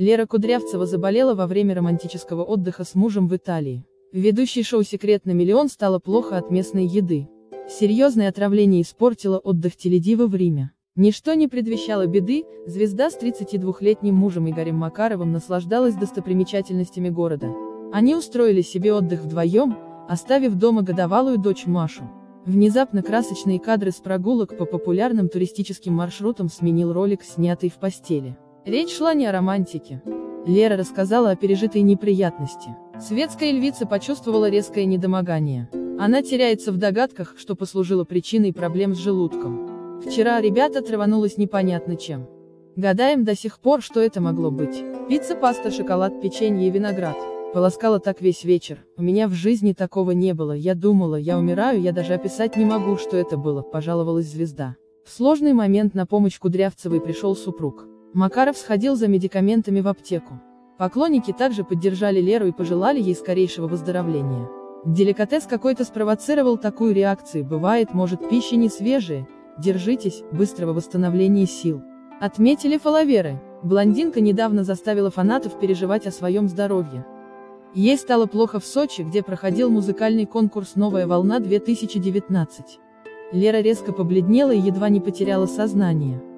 Лера Кудрявцева заболела во время романтического отдыха с мужем в Италии. Ведущей шоу «Секрет на миллион» стало плохо от местной еды. Серьезное отравление испортило отдых теледивы в Риме. Ничто не предвещало беды, звезда с 32-летним мужем Игорем Макаровым наслаждалась достопримечательностями города. Они устроили себе отдых вдвоем, оставив дома годовалую дочь Машу. Внезапно красочные кадры с прогулок по популярным туристическим маршрутам сменил ролик, снятый в постели. Речь шла не о романтике. Лера рассказала о пережитой неприятности. Светская львица почувствовала резкое недомогание. Она теряется в догадках, что послужило причиной проблем с желудком. Вчера ребята траванулось непонятно чем. Гадаем до сих пор, что это могло быть. Пицца, паста, шоколад, печенье и виноград. Полоскала так весь вечер. У меня в жизни такого не было. Я думала, я умираю, я даже описать не могу, что это было, пожаловалась звезда. В сложный момент на помощь Кудрявцевой пришел супруг. Макаров сходил за медикаментами в аптеку. Поклонники также поддержали Леру и пожелали ей скорейшего выздоровления. Деликатес какой-то спровоцировал такую реакцию. Бывает, может, пища не свежая. Держитесь, быстрого восстановления сил. Отметили фолловеры. Блондинка недавно заставила фанатов переживать о своем здоровье. Ей стало плохо в Сочи, где проходил музыкальный конкурс «Новая волна-2019». Лера резко побледнела и едва не потеряла сознание.